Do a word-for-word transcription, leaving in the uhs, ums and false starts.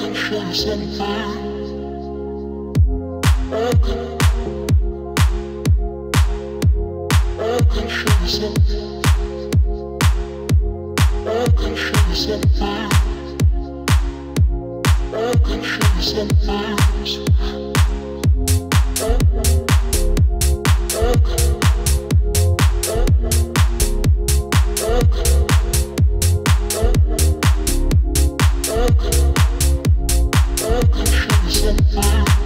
can show you something. I can, I can show you something. I can show you something. I can show you some things. I can, I can, I can, I can, I can, I can show you some things.